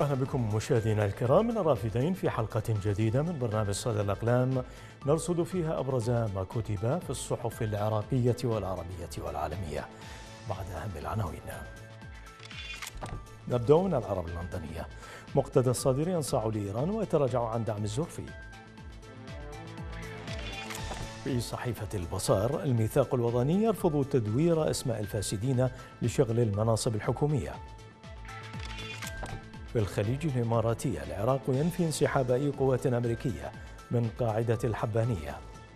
أهلا بكم مشاهدينا الكرام من الرافدين في حلقة جديدة من برنامج صدى الأقلام نرصد فيها أبرز ما كتب في الصحف العراقية والعربية والعالمية. بعد أهم العناوين نبدأ من العرب اللندنية. مقتدى الصدر ينصاع لإيران ويتراجع عن دعم الزهري. في صحيفة البصار الميثاق الوطني يرفض تدوير أسماء الفاسدين لشغل المناصب الحكومية. في الخليج الإماراتي العراق ينفي انسحاب أي قوات أمريكية من قاعدة الحبانية.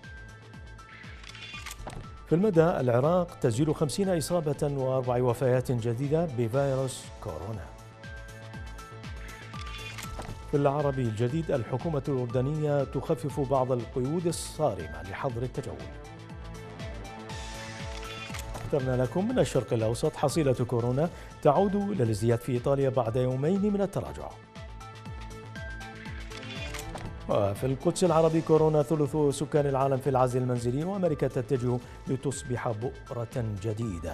في المدى العراق تسجيل 50 إصابة و4 وفيات جديدة بفيروس كورونا. في العربي الجديد الحكومة الأردنية تخفف بعض القيود الصارمة لحظر التجول. اخترنا لكم من الشرق الأوسط حصيلة كورونا تعود إلى الازدياد في إيطاليا بعد يومين من التراجع. وفي القدس العربي كورونا ثلث سكان العالم في العزل المنزلي وأمريكا تتجه لتصبح بؤرة جديدة.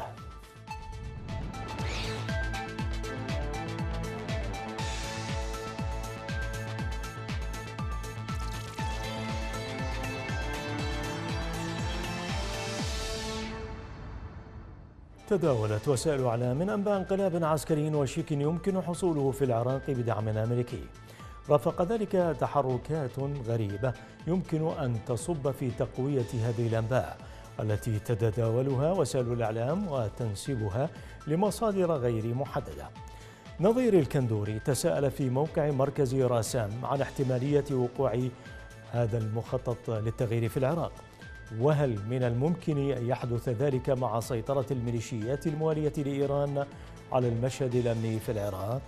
تداولت وسائل إعلام من أنباء انقلاب عسكري وشيك يمكن حصوله في العراق بدعم أمريكي. رافق ذلك تحركات غريبة يمكن أن تصب في تقوية هذه الأنباء التي تتداولها وسائل الإعلام وتنسبها لمصادر غير محددة. نظير الكندوري تساءل في موقع مركز راسام عن احتمالية وقوع هذا المخطط للتغيير في العراق، وهل من الممكن أن يحدث ذلك مع سيطرة الميليشيات الموالية لإيران على المشهد الأمني في العراق؟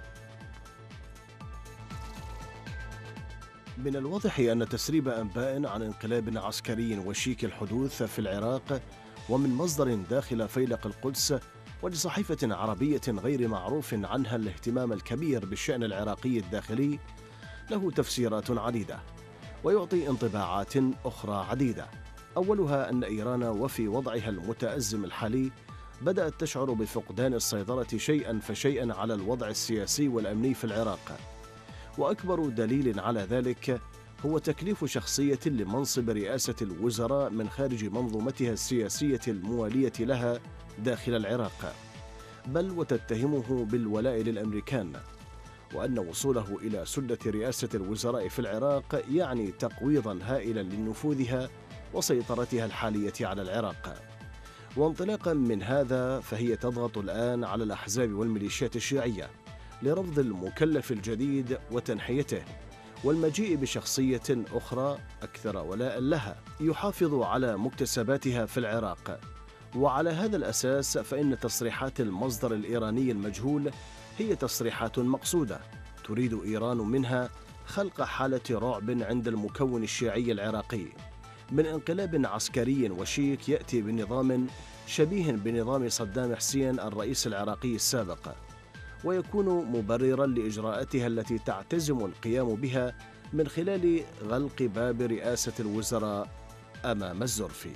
من الواضح أن تسريب أنباء عن انقلاب عسكري وشيك الحدوث في العراق ومن مصدر داخل فيلق القدس ولصحيفة عربية غير معروف عنها الاهتمام الكبير بالشأن العراقي الداخلي له تفسيرات عديدة ويعطي انطباعات أخرى عديدة. أولها أن إيران وفي وضعها المتأزم الحالي بدأت تشعر بفقدان السيطرة شيئا فشيئا على الوضع السياسي والأمني في العراق، وأكبر دليل على ذلك هو تكليف شخصية لمنصب رئاسة الوزراء من خارج منظومتها السياسية الموالية لها داخل العراق، بل وتتهمه بالولاء للأمريكان، وأن وصوله إلى سلة رئاسة الوزراء في العراق يعني تقويضا هائلا لنفوذها وسيطرتها الحالية على العراق. وانطلاقا من هذا فهي تضغط الآن على الأحزاب والميليشيات الشيعية لرفض المكلف الجديد وتنحيته والمجيء بشخصية أخرى أكثر ولاء لها يحافظ على مكتسباتها في العراق. وعلى هذا الأساس فإن تصريحات المصدر الإيراني المجهول هي تصريحات مقصودة تريد إيران منها خلق حالة رعب عند المكون الشيعي العراقي من انقلاب عسكري وشيك يأتي بنظام شبيه بنظام صدام حسين الرئيس العراقي السابق، ويكون مبررا لإجراءاتها التي تعتزم القيام بها من خلال غلق باب رئاسة الوزراء أمام الزرفي.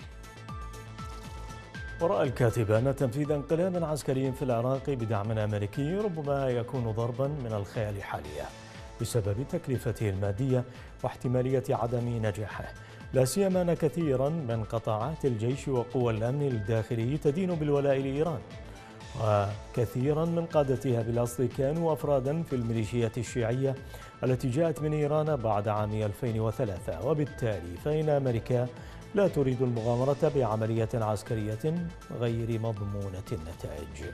ورأى الكاتب أن تنفيذ انقلاب عسكري في العراق بدعم أمريكي ربما يكون ضربا من الخيال حاليا بسبب تكلفته المادية واحتمالية عدم نجاحه، لا سيما أن كثيرا من قطاعات الجيش وقوى الأمن الداخلي تدين بالولاء لإيران، وكثيرا من قادتها بالأصل كانوا أفرادا في الميليشيات الشيعية التي جاءت من إيران بعد عام 2003، وبالتالي فإن أمريكا لا تريد المغامرة بعملية عسكرية غير مضمونة النتائج.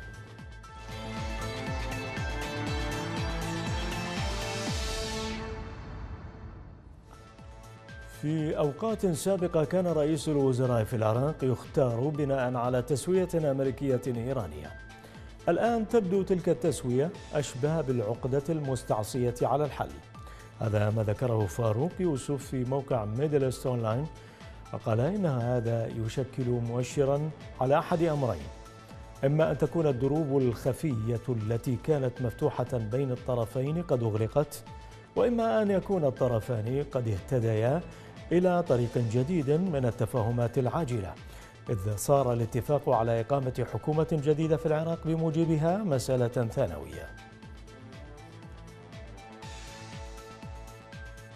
في أوقات سابقة كان رئيس الوزراء في العراق يختار بناء على تسوية أمريكية إيرانية. الآن تبدو تلك التسوية أشبه بالعقدة المستعصية على الحل. هذا ما ذكره فاروق يوسف في موقع ميدل إيست أونلاين، وقال إن هذا يشكل مؤشرا على أحد أمرين: إما أن تكون الدروب الخفية التي كانت مفتوحة بين الطرفين قد أغلقت، وإما أن يكون الطرفان قد اهتديا إلى طريق جديد من التفاهمات العاجلة، إذ صار الاتفاق على إقامة حكومة جديدة في العراق بموجبها مسألة ثانوية.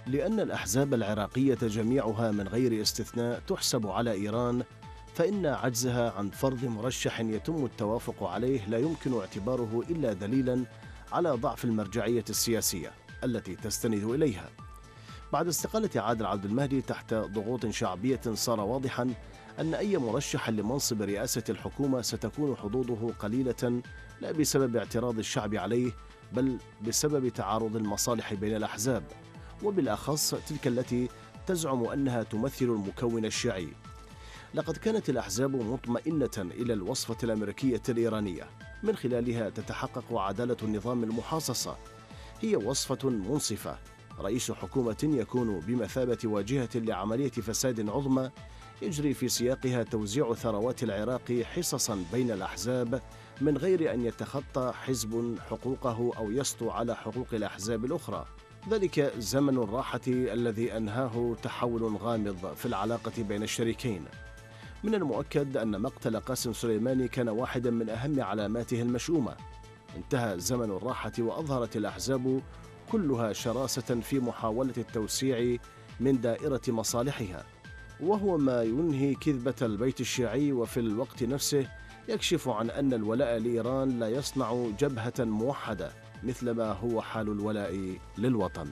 لأن الأحزاب العراقية جميعها من غير استثناء تحسب على إيران، فإن عجزها عن فرض مرشح يتم التوافق عليه لا يمكن اعتباره إلا دليلاً على ضعف المرجعية السياسية التي تستند إليها. بعد استقالة عادل عبد المهدي تحت ضغوط شعبية، صار واضحاً أن أي مرشح لمنصب رئاسة الحكومة ستكون حظوظه قليلة، لا بسبب اعتراض الشعب عليه، بل بسبب تعارض المصالح بين الأحزاب، وبالأخص تلك التي تزعم أنها تمثل المكون الشيعي. لقد كانت الأحزاب مطمئنة إلى الوصفة الأمريكية الإيرانية، من خلالها تتحقق عدالة النظام المحاصصة. هي وصفة منصفة، رئيس حكومة يكون بمثابة واجهة لعملية فساد عظمى يجري في سياقها توزيع ثروات العراق حصصا بين الأحزاب من غير أن يتخطى حزب حقوقه أو يسطو على حقوق الأحزاب الأخرى. ذلك زمن الراحة الذي أنهاه تحول غامض في العلاقة بين الشريكين. من المؤكد أن مقتل قاسم سليماني كان واحدا من أهم علاماته المشؤومة. انتهى زمن الراحة وأظهرت الأحزاب كلها شراسة في محاولة التوسيع من دائرة مصالحها، وهو ما ينهي كذبة البيت الشيعي، وفي الوقت نفسه يكشف عن أن الولاء لإيران لا يصنع جبهة موحدة مثلما هو حال الولاء للوطن.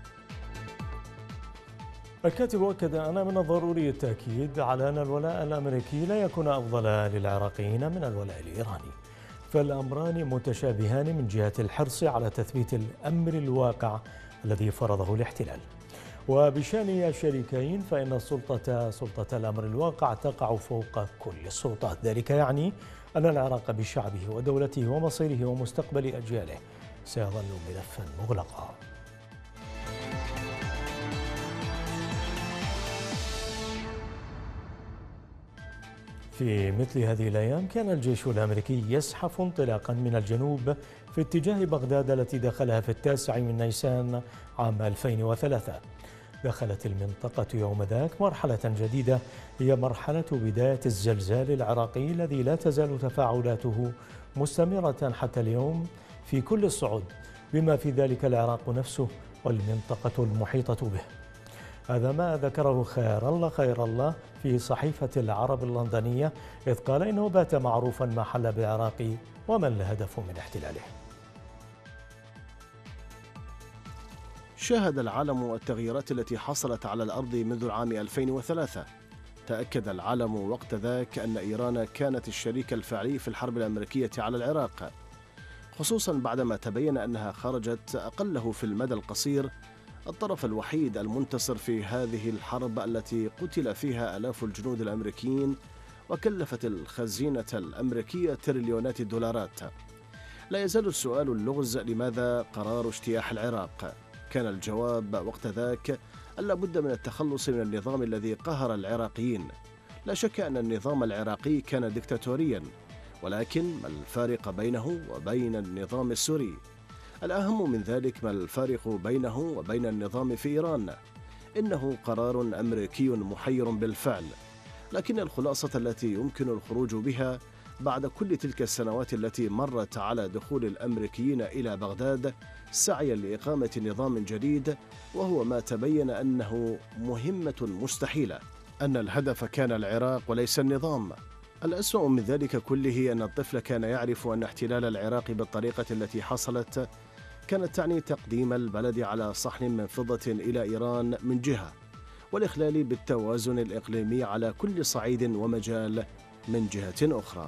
الكاتب أكد أن من الضروري التأكيد على أن الولاء الأمريكي لا يكون أفضل للعراقيين من الولاء الإيراني، فالأمران متشابهان من جهة الحرص على تثبيت الأمر الواقع الذي فرضه الاحتلال. وبشأن الشريكين فإن سلطة الأمر الواقع تقع فوق كل السلطات. ذلك يعني أن العراق بشعبه ودولته ومصيره ومستقبل أجياله سيظل ملفا مغلقا. في مثل هذه الأيام كان الجيش الأمريكي يزحف انطلاقا من الجنوب في اتجاه بغداد التي دخلها في 9 من نيسان عام 2003. دخلت المنطقة يوم ذاك مرحلة جديدة، هي مرحلة بداية الزلزال العراقي الذي لا تزال تفاعلاته مستمرة حتى اليوم في كل الصعود، بما في ذلك العراق نفسه والمنطقة المحيطة به. هذا ما ذكره خير الله في صحيفة العرب اللندنية، إذ قال إنه بات معروفا ما حل بالعراق وما الهدف من احتلاله. شاهد العالم التغييرات التي حصلت على الأرض منذ العام 2003. تأكد العالم وقت ذاك أن إيران كانت الشريك الفعلي في الحرب الأمريكية على العراق، خصوصا بعدما تبين أنها خرجت أقله في المدى القصير الطرف الوحيد المنتصر في هذه الحرب التي قتل فيها آلاف الجنود الأمريكيين وكلفت الخزينة الأمريكية تريليونات الدولارات. لا يزال السؤال اللغز: لماذا قرار اجتياح العراق؟ كان الجواب وقت ذاك أن لا بد من التخلص من النظام الذي قهر العراقيين. لا شك أن النظام العراقي كان ديكتاتوريا، ولكن ما الفارق بينه وبين النظام السوري؟ الأهم من ذلك ما الفارق بينه وبين النظام في إيران. إنه قرار أمريكي محير بالفعل، لكن الخلاصة التي يمكن الخروج بها بعد كل تلك السنوات التي مرت على دخول الأمريكيين إلى بغداد سعيا لإقامة نظام جديد، وهو ما تبين أنه مهمة مستحيلة، أن الهدف كان العراق وليس النظام. الأسوأ من ذلك كله أن الطفل كان يعرف أن احتلال العراق بالطريقة التي حصلت كانت تعني تقديم البلد على صحن من فضة إلى إيران من جهة، والإخلال بالتوازن الإقليمي على كل صعيد ومجال من جهة أخرى.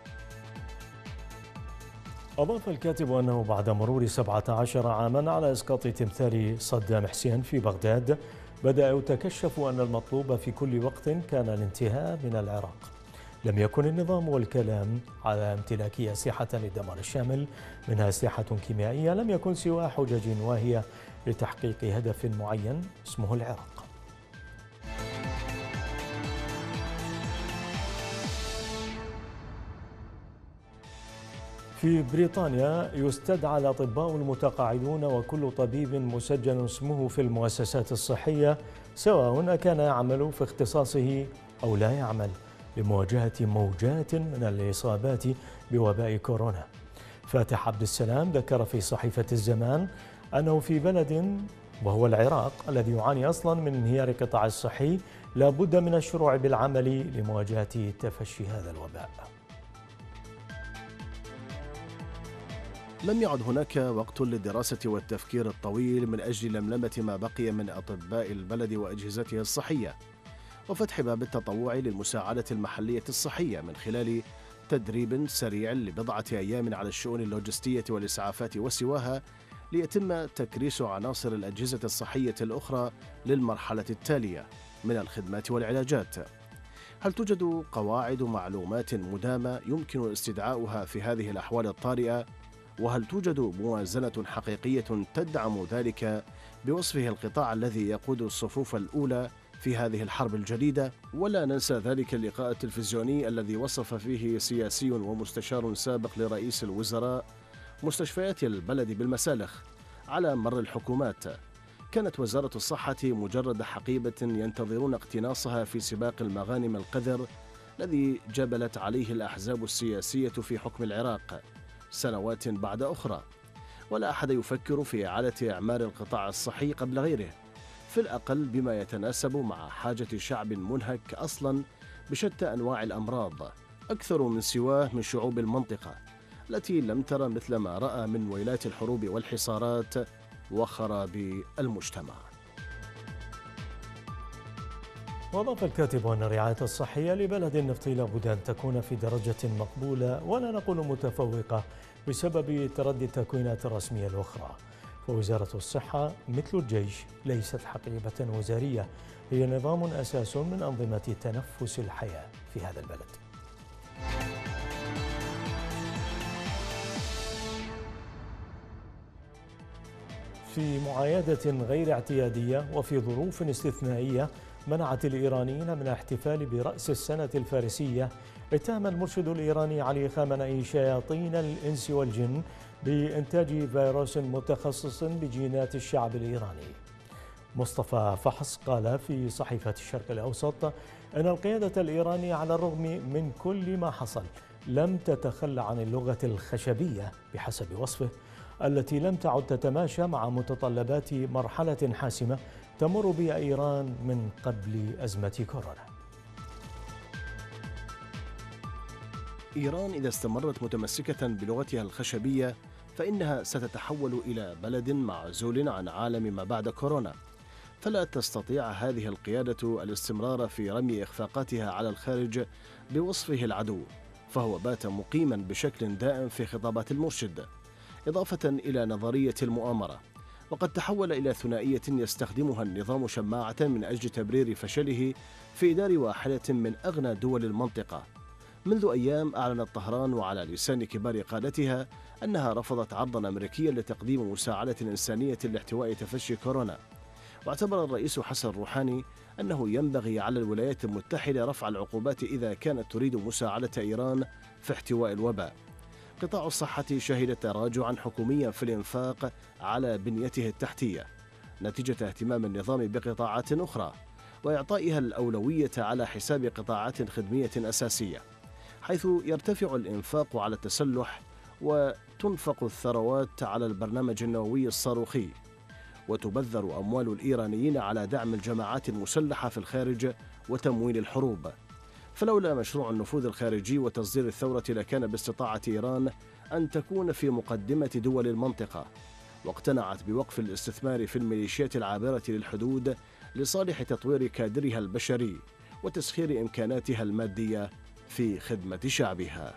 أضاف الكاتب أنه بعد مرور 17 عاما على إسقاط تمثال صدام حسين في بغداد، بدأ يتكشف أن المطلوب في كل وقت كان الانتهاء من العراق. لم يكن النظام والكلام على امتلاك أسلحة للدمار الشامل، منها أسلحة كيميائية، لم يكن سوى حجج واهية لتحقيق هدف معين اسمه العراق. في بريطانيا يستدعى الأطباء المتقاعدون وكل طبيب مسجل اسمه في المؤسسات الصحية، سواء كان يعمل في اختصاصه أو لا يعمل، لمواجهة موجات من الإصابات بوباء كورونا. فاتح عبد السلام ذكر في صحيفة الزمان أنه في بلد وهو العراق الذي يعاني أصلا من انهيار القطاع الصحي، لا بد من الشروع بالعمل لمواجهة تفشي هذا الوباء. لم يعد هناك وقت للدراسة والتفكير الطويل من أجل لملمة ما بقي من أطباء البلد وأجهزتها الصحية، وفتح باب التطوع للمساعدة المحلية الصحية من خلال تدريب سريع لبضعة أيام على الشؤون اللوجستية والإسعافات وسواها، ليتم تكريس عناصر الأجهزة الصحية الأخرى للمرحلة التالية من الخدمات والعلاجات. هل توجد قواعد معلومات مدامة يمكن استدعاؤها في هذه الأحوال الطارئة؟ وهل توجد موازنة حقيقية تدعم ذلك بوصفه القطاع الذي يقود الصفوف الأولى في هذه الحرب الجديدة؟ ولا ننسى ذلك اللقاء التلفزيوني الذي وصف فيه سياسي ومستشار سابق لرئيس الوزراء مستشفيات البلد بالمسالخ على مر الحكومات. كانت وزارة الصحة مجرد حقيبة ينتظرون اقتناصها في سباق المغانم القذر الذي جبلت عليه الأحزاب السياسية في حكم العراق سنوات بعد أخرى، ولا أحد يفكر في إعادة إعمار القطاع الصحي قبل غيره، في الأقل بما يتناسب مع حاجة شعب منهك أصلا بشتى أنواع الأمراض أكثر من سواه من شعوب المنطقة التي لم ترى مثل ما رأى من ويلات الحروب والحصارات وخراب المجتمع. وأضاف الكاتب أن الرعاية الصحية لبلد النفط لابد أن تكون في درجة مقبولة ولا نقول متفوقة بسبب تردي التكوينات الرسمية الأخرى. فوزارة الصحة مثل الجيش ليست حقيبة وزارية، هي نظام أساس من أنظمة تنفس الحياة في هذا البلد. في معايدة غير اعتيادية وفي ظروف استثنائية منعت الإيرانيين من الاحتفال برأس السنة الفارسية، اتهم المرشد الإيراني علي خامنئي شياطين الإنس والجن بإنتاج فيروس متخصص بجينات الشعب الإيراني. مصطفى فحص قال في صحيفة الشرق الأوسط أن القيادة الإيرانية على الرغم من كل ما حصل لم تتخلى عن اللغة الخشبية بحسب وصفه، التي لم تعد تتماشى مع متطلبات مرحلة حاسمة تمر بها إيران من قبل أزمة كورونا. إيران إذا استمرت متمسكة بلغتها الخشبية فإنها ستتحول إلى بلد معزول عن عالم ما بعد كورونا، فلا تستطيع هذه القيادة الاستمرار في رمي إخفاقاتها على الخارج بوصفه العدو، فهو بات مقيما بشكل دائم في خطابات المرشد، إضافة إلى نظرية المؤامرة، وقد تحول إلى ثنائية يستخدمها النظام شماعة من أجل تبرير فشله في إدار واحدة من أغنى دول المنطقة. منذ أيام أعلنت طهران وعلى لسان كبار قادتها أنها رفضت عرضا أمريكيا لتقديم مساعدة إنسانية لاحتواء تفشي كورونا، واعتبر الرئيس حسن روحاني أنه ينبغي على الولايات المتحدة رفع العقوبات إذا كانت تريد مساعدة إيران في احتواء الوباء. قطاع الصحة شهد تراجعا حكوميا في الإنفاق على بنيته التحتية نتيجة اهتمام النظام بقطاعات أخرى وإعطائها الأولوية على حساب قطاعات خدمية أساسية، حيث يرتفع الإنفاق على التسلح وتنفق الثروات على البرنامج النووي الصاروخي، وتبذر أموال الإيرانيين على دعم الجماعات المسلحة في الخارج وتمويل الحروب. فلولا مشروع النفوذ الخارجي وتصدير الثورة لكان باستطاعة إيران أن تكون في مقدمة دول المنطقة، واقتنعت بوقف الاستثمار في الميليشيات العابرة للحدود لصالح تطوير كادرها البشري وتسخير إمكاناتها المادية في خدمة شعبها.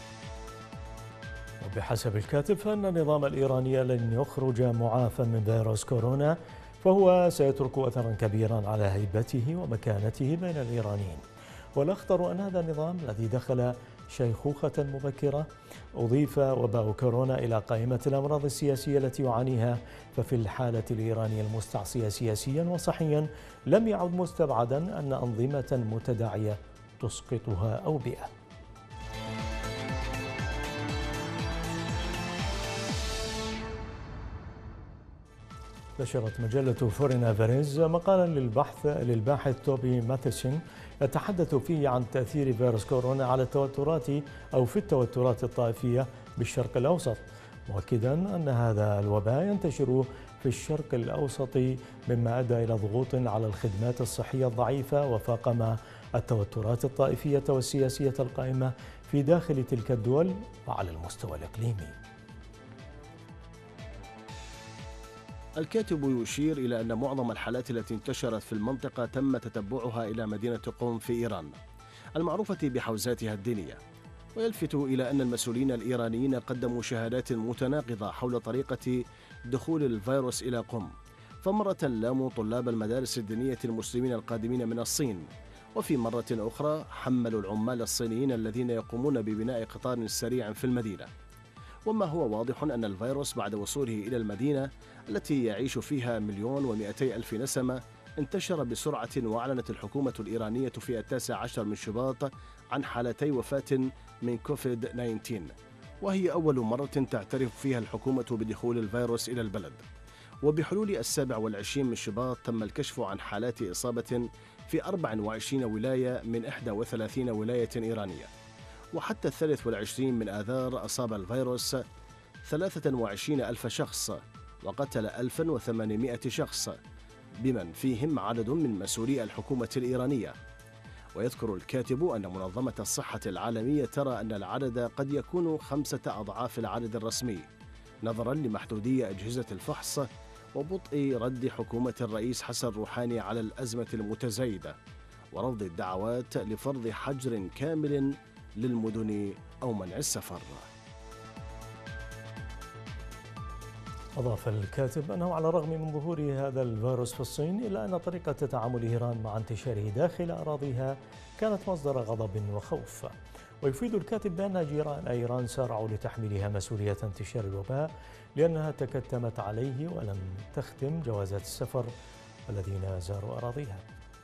وبحسب الكاتب فإن النظام الإيراني لن يخرج معافى من فيروس كورونا، فهو سيترك أثرا كبيرا على هيبته ومكانته بين الإيرانيين. والأخطر أن هذا النظام الذي دخل شيخوخة مبكرة أضيف وباء كورونا إلى قائمة الأمراض السياسية التي يعانيها، ففي الحالة الإيرانية المستعصية سياسيا وصحيا لم يعد مستبعدا أن أنظمة متداعية تسقطها أوبئة. نشرت مجلة فورين أفيرز مقالا للباحث توبي ماثيسون يتحدث فيه عن تأثير فيروس كورونا على في التوترات الطائفية بالشرق الأوسط، مؤكدا أن هذا الوباء ينتشر في الشرق الأوسط، مما أدى إلى ضغوط على الخدمات الصحية الضعيفة وفاقم التوترات الطائفية والسياسية القائمة في داخل تلك الدول وعلى المستوى الإقليمي. الكاتب يشير إلى أن معظم الحالات التي انتشرت في المنطقة تم تتبعها إلى مدينة قم في إيران المعروفة بحوزاتها الدينية، ويلفت إلى أن المسؤولين الإيرانيين قدموا شهادات متناقضة حول طريقة دخول الفيروس إلى قم، فمرة لاموا طلاب المدارس الدينية المسلمين القادمين من الصين، وفي مرة أخرى حملوا العمال الصينيين الذين يقومون ببناء قطار سريع في المدينة. وما هو واضح أن الفيروس بعد وصوله إلى المدينة التي يعيش فيها 1,200,000 نسمة انتشر بسرعة، وأعلنت الحكومة الإيرانية في 19 من شباط عن حالتي وفاة من كوفيد 19، وهي أول مرة تعترف فيها الحكومة بدخول الفيروس إلى البلد. وبحلول 27 من شباط تم الكشف عن حالات إصابة في 24 ولاية من 31 ولاية إيرانية، وحتى 23 من آذار أصاب الفيروس 23,000 شخص وقتل 1,800 شخص، بمن فيهم عدد من مسؤولي الحكومة الإيرانية. ويذكر الكاتب أن منظمة الصحة العالمية ترى أن العدد قد يكون 5 أضعاف العدد الرسمي، نظرا لمحدودية أجهزة الفحص وبطء رد حكومة الرئيس حسن روحاني على الأزمة المتزايدة، ورفض الدعوات لفرض حجر كامل للمدن أو منع السفر. أضاف الكاتب أنه على الرغم من ظهور هذا الفيروس في الصين، إلا أن طريقة تعامل إيران مع انتشاره داخل أراضيها كانت مصدر غضب وخوف. ويفيد الكاتب بأن جيران إيران سارعوا لتحميلها مسؤولية انتشار الوباء لأنها تكتمت عليه ولم تختم جوازات السفر الذين زاروا أراضيها.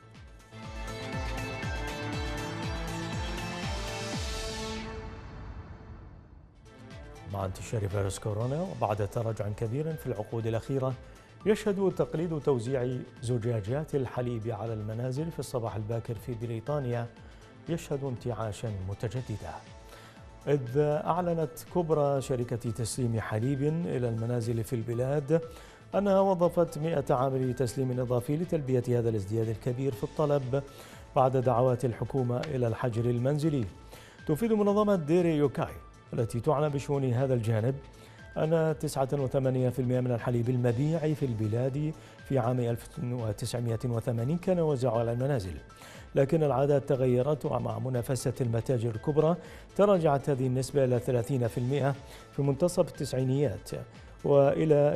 مع انتشار فيروس كورونا وبعد تراجع كبير في العقود الأخيرة، يشهد تقليد توزيع زجاجات الحليب على المنازل في الصباح الباكر في بريطانيا يشهد انتعاشا متجددا، إذ أعلنت كبرى شركة تسليم حليب إلى المنازل في البلاد أنها وظفت 100 عامل تسليم إضافي لتلبية هذا الازدياد الكبير في الطلب بعد دعوات الحكومة إلى الحجر المنزلي. تفيد منظمة ديري يوكاي التي تعنى بشؤون هذا الجانب أن 89% من الحليب المبيع في البلاد في عام 1980 كان يوزع على المنازل، لكن العادات تغيرت، ومع منافسة المتاجر الكبرى تراجعت هذه النسبة إلى 30% في منتصف التسعينيات وإلى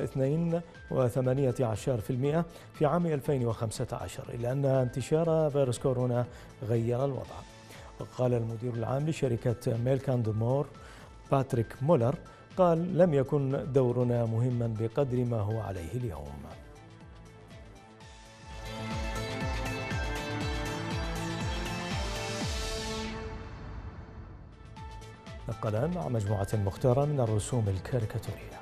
82% في عام 2015، إلا أن انتشار فيروس كورونا غير الوضع. وقال المدير العام لشركة ميلك أند مور باتريك مولر قال: لم يكن دورنا مهما بقدر ما هو عليه اليوم. نقلا مع مجموعة مختارة من الرسوم الكاريكاتورية.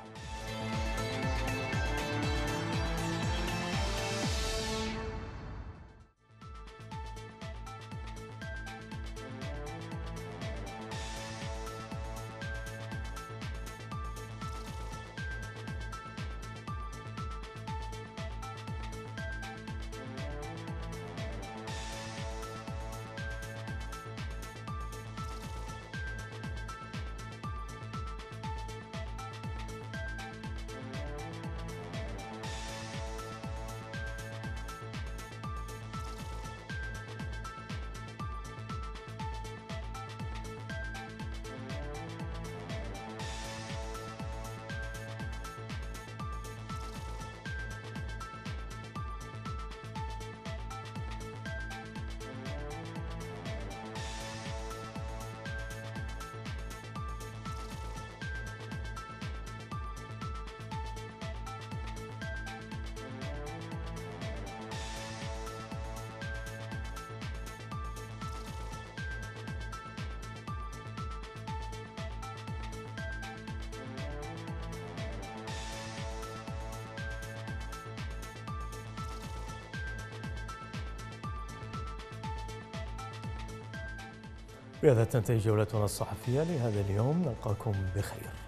بهذا تنتهي جولتنا الصحفية لهذا اليوم، نلقاكم بخير.